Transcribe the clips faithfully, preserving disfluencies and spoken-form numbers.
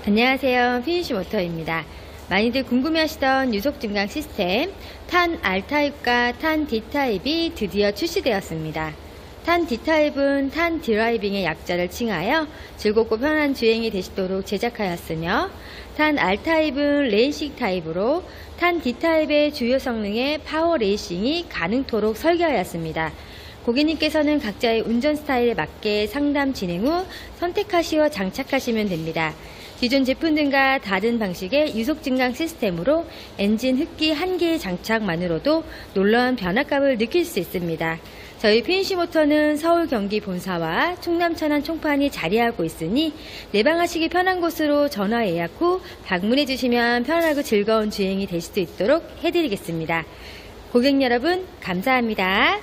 안녕하세요, 피니쉬모터입니다. 많이들 궁금해하시던 유속 증강 시스템 탄 R타입과 탄 D타입이 드디어 출시되었습니다. 탄 D타입은 탄 드라이빙의 약자를 칭하여 즐겁고 편한 주행이 되시도록 제작하였으며, 탄 R타입은 레이싱 타입으로 탄 D타입의 주요 성능의 파워 레이싱이 가능토록 설계하였습니다. 고객님께서는 각자의 운전 스타일에 맞게 상담 진행 후 선택하시어 장착하시면 됩니다. 기존 제품들과 다른 방식의 유속 증강 시스템으로 엔진 흡기 한 개의 장착만으로도 놀라운 변화감을 느낄 수 있습니다. 저희 피니쉬모터는 서울 경기 본사와 충남 천안 총판이 자리하고 있으니 내방하시기 편한 곳으로 전화 예약 후 방문해 주시면 편하고 즐거운 주행이 될 수 있도록 해드리겠습니다. 고객 여러분, 감사합니다.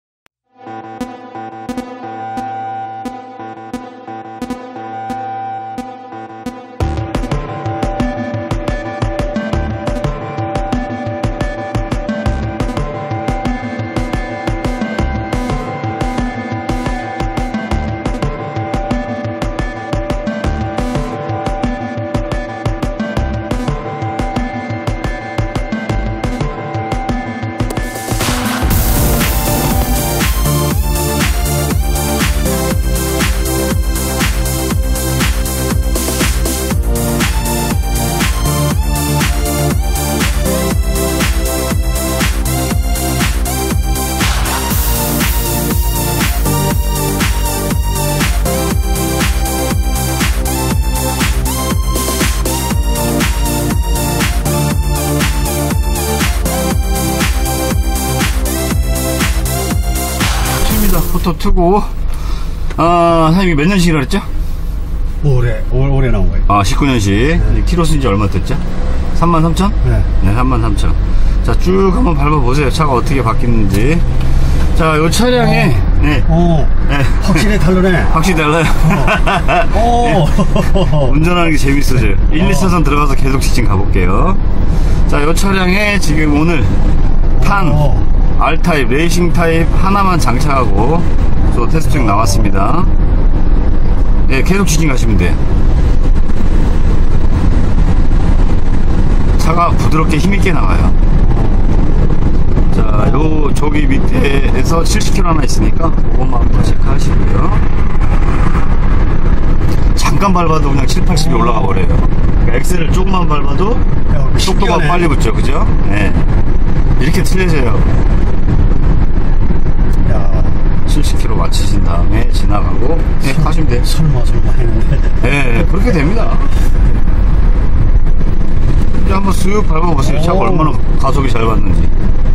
포토 투고, 아, 사장님이 몇 년식이라 그랬죠? 올해, 올, 올해 나온 거예요. 아, 십구 년식. 네. 키로 쓴지 얼마 됐죠? 삼만 삼천? 네. 네, 삼만 삼천. 자, 쭉 한번 밟아보세요. 차가 어떻게 바뀌는지. 자, 요 차량에, 오. 네. 오. 네. 확실히 다르네. 확실히 달라요. 오. 네. 운전하는 게 재밌어져요. 일, 이 차선 들어가서 계속 지금 가볼게요. 자, 요 차량에 지금 오늘 탄, 오. R타입, 레이싱 타입 하나만 장착하고 저 테스트 중 나왔습니다. 예, 네, 계속 지진 가시면 돼요. 차가 부드럽게 힘있게 나와요. 자, 요 저기 밑에에서 칠십 킬로미터 하나 있으니까 그것만 한번 체크하시고요. 잠깐 밟아도 그냥 칠, 팔십이 올라가 버려요. 그러니까 엑셀을 조금만 밟아도 속도가 빨리 붙죠, 그죠? 네. 이렇게 틀려져요. 야, 칠십 킬로미터 맞추신 다음에 지나가고, 네, 하시면 돼요. 설마, 설마 했는데. 네, 그렇게 됩니다. 이제 한번 쓱 밟아보세요. 차가 얼마나 가속이 잘 받는지.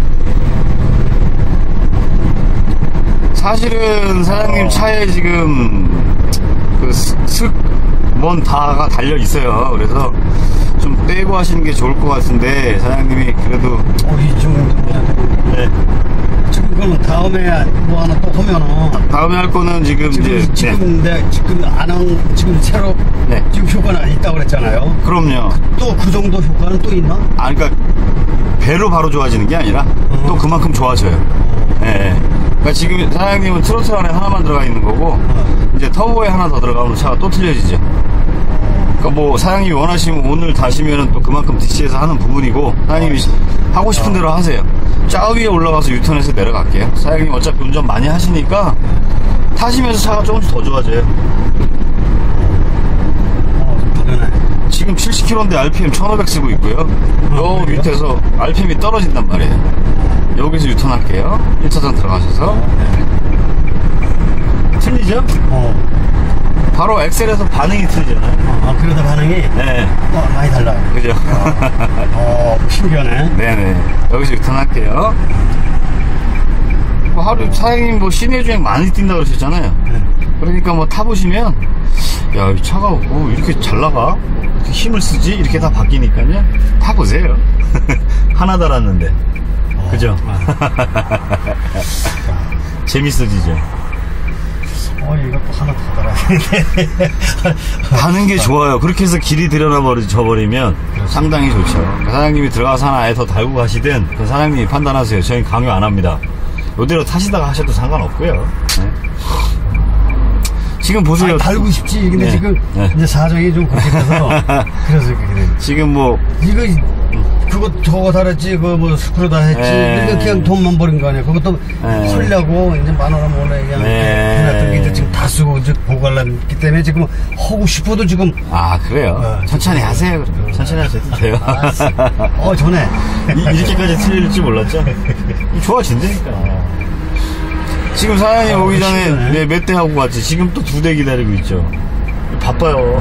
사실은 사장님 차에 지금 그 슥, 뭔 다가 달려 있어요. 그래서 좀 떼고 하시는 게 좋을 것 같은데, 사장님이 그래도. 어, 이 정도. 네. 지금 그러면 다음에 뭐 하나 또 하면은. 다음에 할 거는 지금, 지금, 이제. 지금 네. 내, 지금 안 한, 지금 새로. 네. 지금 효과는 있다고 그랬잖아요. 그럼요. 또 그 정도 효과는 또 있나? 아, 그러니까 배로 바로 좋아지는 게 아니라 어. 또 그만큼 좋아져요. 예. 네. 그러니까 지금 사장님은 트로틀 안에 하나만 들어가 있는 거고, 어. 이제 터보에 하나 더 들어가면 차가 또 틀려지죠. 그러니까 뭐 사장님이 원하시면 오늘 다시면은 또 그만큼 디씨에서 하는 부분이고, 사장님이 어. 하고 싶은 대로 하세요. 저 위에 올라가서 유턴해서 내려갈게요. 사장님 어차피 운전 많이 하시니까 타시면서 차가 조금씩 더 좋아져요. 어, 다르네. 지금 칠십 킬로미터인데 알피엠 천오백 쓰고 있고요. 요 밑에서 알피엠이 떨어진단 말이에요. 여기서 유턴할게요. 일 차선 들어가셔서. 네. 틀리죠? 어. 바로 엑셀에서 반응이 틀리잖아요. 아, 그러다 반응이? 네. 어, 많이 달라요. 그죠? 어, 신기하네. 네네. 여기서 유턴할게요. 뭐 하루 사장님 뭐 시내 주행 많이 뛴다 그러셨잖아요. 네. 그러니까 뭐 타보시면, 야, 이 차가 뭐 이렇게 잘 나가? 이렇게 힘을 쓰지? 이렇게 다 바뀌니까요. 타보세요. 하나 달았는데. 어, 그죠? 아. 재밌어지죠? 어, 이거 또 하나 더 달아야 되는데. 가는 게 좋아요. 그렇게 해서 길이 들여놔버리면 상당히 좋죠. 그러니까 사장님이 들어가서 하나 아예 더 달고 가시든, 그 사장님이 판단하세요. 저희는 강요 안 합니다. 이대로 타시다가 하셔도 상관없고요. 네. 지금 보세요. 아, 달고 싶지. 근데 네. 지금 네. 이제 사정이 좀 그렇게 돼서 그래서 그렇게 돼. 지금 뭐 이거 그거 저거 달았지. 그거 뭐 스크류 다 했지. 네. 이거 그냥 돈만 버린 거 아니야. 그것도 네. 헐려고 이제 만 원은 몰래 그냥 네. 해놨던 게 이제 지금 다 쓰고 이제 보관하기 때문에 지금 하고 싶어도 지금 아 그래요. 어, 천천히 하세요. 그럼. 천천히 하셔도 돼요. 알았어. 어 전에 이, 이렇게까지 틀릴 줄 몰랐죠? 좋아진다니까. 지금 사장님 아, 오기 전에 시원해. 네, 몇 대 하고 갔지. 지금 또 두 대 기다리고 있죠. 바빠요.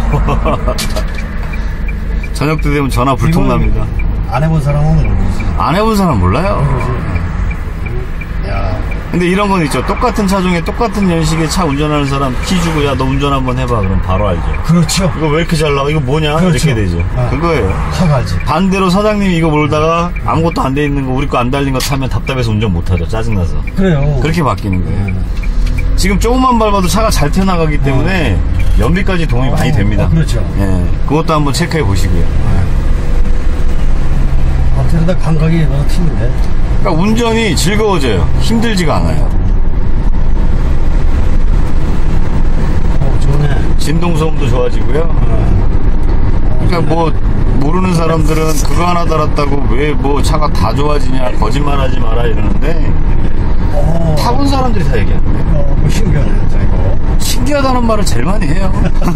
저녁 때 되면 전화 불통 납니다. 안 해본 사람은 모르지. 안 해본 사람 몰라요. 모르지. 야. 근데 이런 건 있죠. 똑같은 차 중에 똑같은 연식의 차 운전하는 사람 키 주고 야 너 운전 한번 해봐. 그럼 바로 알죠. 그렇죠. 이거 왜 이렇게 잘 나가? 이거 뭐냐? 그렇죠. 이렇게 되죠. 아. 그거예요. 확 알지. 반대로 사장님이 이거 몰다가 아무것도 안 돼 있는 거 우리 거 안 달린 거 타면 답답해서 운전 못 하죠. 짜증나서. 그래요. 그렇게 바뀌는 거예요. 지금 조금만 밟아도 차가 잘 튀어나가기 때문에 연비까지 도움이 많이 됩니다. 어, 그렇죠. 예, 그것도 한번 체크해 보시고요. 어쩌다 감각이 너무 튀는데. 그러니까 운전이 즐거워져요. 힘들지가 않아요. 어, 좋네. 진동 소음도 좋아지고요. 어. 그러니까 뭐 모르는 사람들은 그거 하나 달았다고 왜 뭐 차가 다 좋아지냐 거짓말하지 마라 이러는데 어. 타본 사람들이 다 얘기하는데 어, 그거 신기하네, 자, 이거. 신기하다는 말을 제일 많이 해요.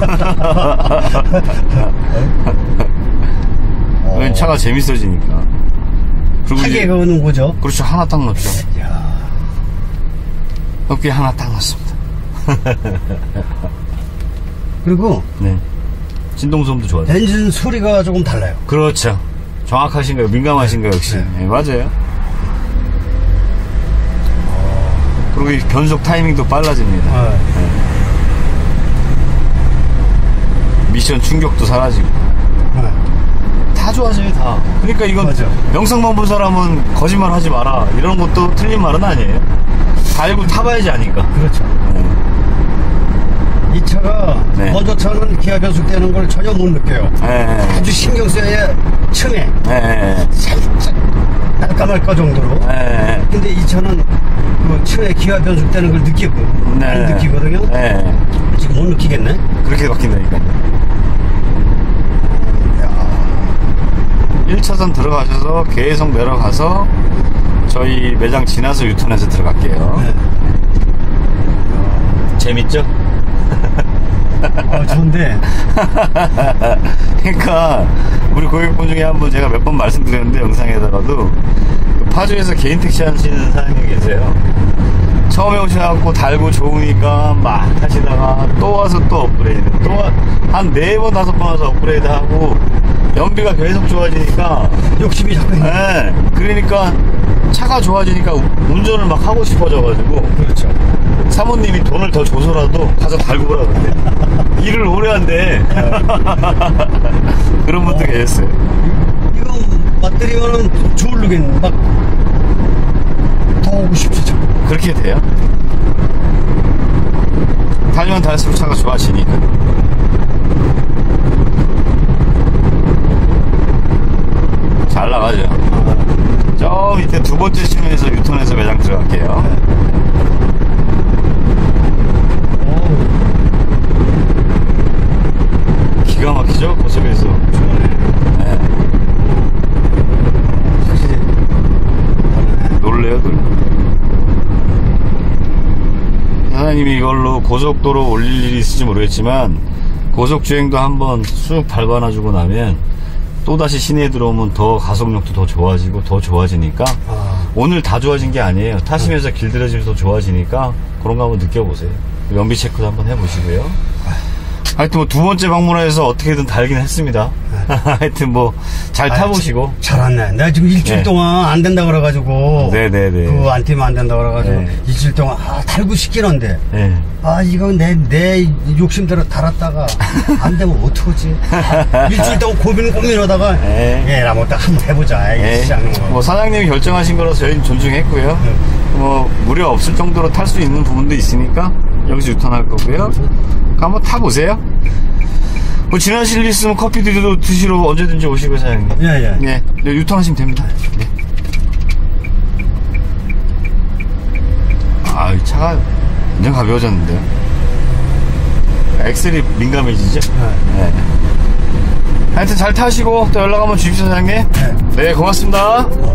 왜 차가 재밌어지니까. 그리고 하게 이제- 그거는 거죠. 그렇죠. 하나 딱 넣죠. 야. 어깨 하나 딱 넣습니다. 그리고 네. 진동소음도 좋아요. 엔진 소리가 조금 달라요. 그렇죠. 정확하신가요? 민감하신가요? 역시. 네. 네, 맞아요. 그리고 이 변속 타이밍도 빨라집니다. 어. 미션 충격도 사라지고. 어. 다 좋아져요, 다. 그러니까 이건 맞아. 영상만 본 사람은 거짓말 하지 마라. 이런 것도 틀린 말은 아니에요. 달고 타봐야지 아니까. 그렇죠. 네. 이 차가 네. 먼저 차는 기아 변속되는 걸 전혀 못 느껴요. 네. 아주 신경 써야 층에 네. 살짝 날까 말까 정도로. 네. 근데 이 차는 그 층에 기아 변속되는 걸 느끼고 안 느끼거든요. 네. 지금 못 느끼겠네. 그렇게 바뀐다니까. 일 차선 들어가셔서 계속 내려가서 저희 매장 지나서 유턴해서 들어갈게요. 네. 재밌죠? 아, 좋은데. 그러니까 우리 고객분 중에 한 분 제가 몇 번 말씀드렸는데 영상에다가도 파주에서 개인 택시 하시는 사장님이 계세요. 처음에 오셔갖고 달고 좋으니까 막 타시다가 또 와서 또 업그레이드, 또 한 네 번 다섯 번 와서 업그레이드 하고 연비가 계속 좋아지니까 욕심이 자꾸 있네. 네, 그러니까 차가 좋아지니까 운전을 막 하고 싶어져가지고 그렇죠. 사모님이 돈을 더 줘서라도 가서 달고 오라 그런대. 일을 오래 한대. 그런 분도 계셨어요. 이거 맞들이면은 주울르긴 막 더 오고 싶지 참. 그렇게 돼요. 달면 달수록 차가 좋아지니까. 잘 나가죠. 저 밑에 두 번째 심에서 유턴해서 매장 들어갈게요. 기가 막히죠? 고속에서. 네. 확실히 놀래요, 놀래. 사장님이 이걸로 고속도로 올릴 일이 있을지 모르겠지만 고속주행도 한번 쑥 밟아놔주고 나면 또다시 시내에 들어오면 더 가속력도 더 좋아지고 더 좋아지니까 아. 오늘 다 좋아진 게 아니에요. 타시면서 길들여지면서 좋아지니까 그런 거 한번 느껴보세요. 연비 체크도 한번 해보시고요. 하여튼 뭐 두 번째 방문해서 어떻게든 달긴 했습니다. 하여튼 뭐 잘 타보시고. 잘 왔네. 내가 지금 일주일 네. 동안 안 된다 그래가지고. 네네네. 그거 안 뛰면 안 된다 그래가지고. 네. 일주일 동안, 아, 달고 싶기는데. 네. 아, 이거 내, 내 욕심대로 달았다가 안 되면 어떡하지? 아, 일주일 동안 고민, 고민하다가. 네. 예, 나 뭐 딱 한번 해보자. 네. 이 시장은 거. 뭐 사장님이 결정하신 거라서 저희는 존중했고요. 네. 뭐 무료 없을 정도로 탈 수 있는 부분도 있으니까 여기서 유턴할 거고요. 한번 타보세요. 뭐 지나실 일 있으면 커피 드시러, 드시러 언제든지 오시고 사장님. 예, 예. 네, 네, 유턴하시면 됩니다. 네. 아, 이 차가 완전 가벼워졌는데요. 엑셀이 민감해지죠? 네. 네. 하여튼 잘 타시고 또 연락 한번 주십시오, 사장님. 네. 네, 고맙습니다.